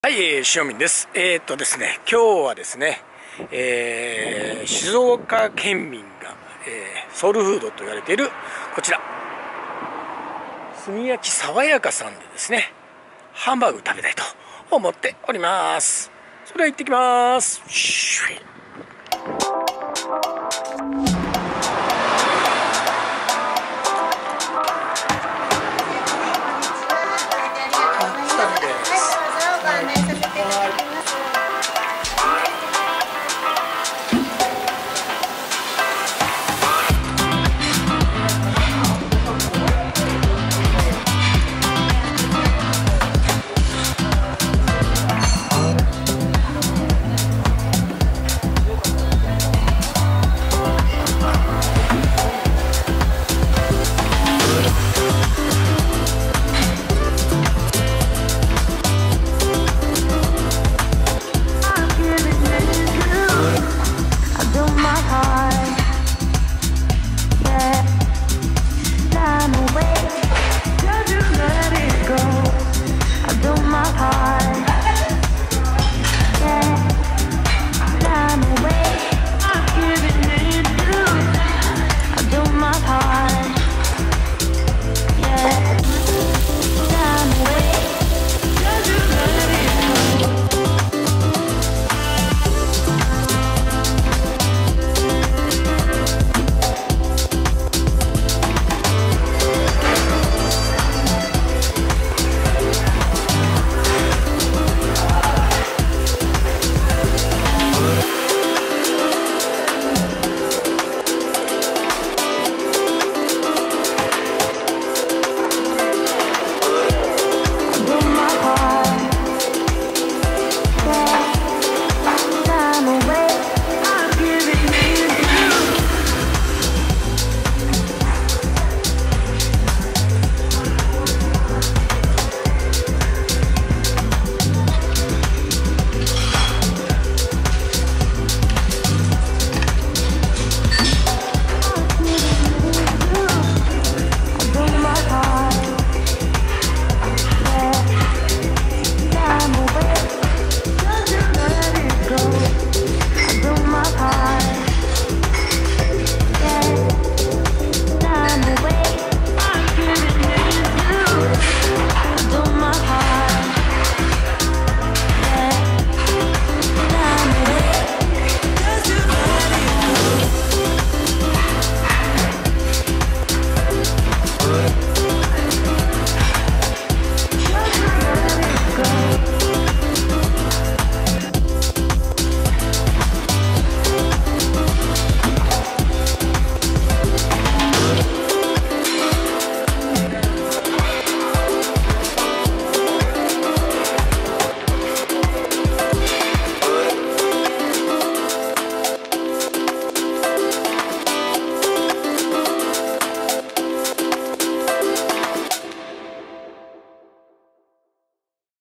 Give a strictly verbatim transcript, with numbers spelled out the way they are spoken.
はい、えー、塩見です。えー、っとですね、今日はですね、えー、静岡県民が、えー、ソウルフードと言われているこちら炭焼きさわやかさんでですね、ハンバーグ食べたいと思っております。それでは行ってきます。シュイ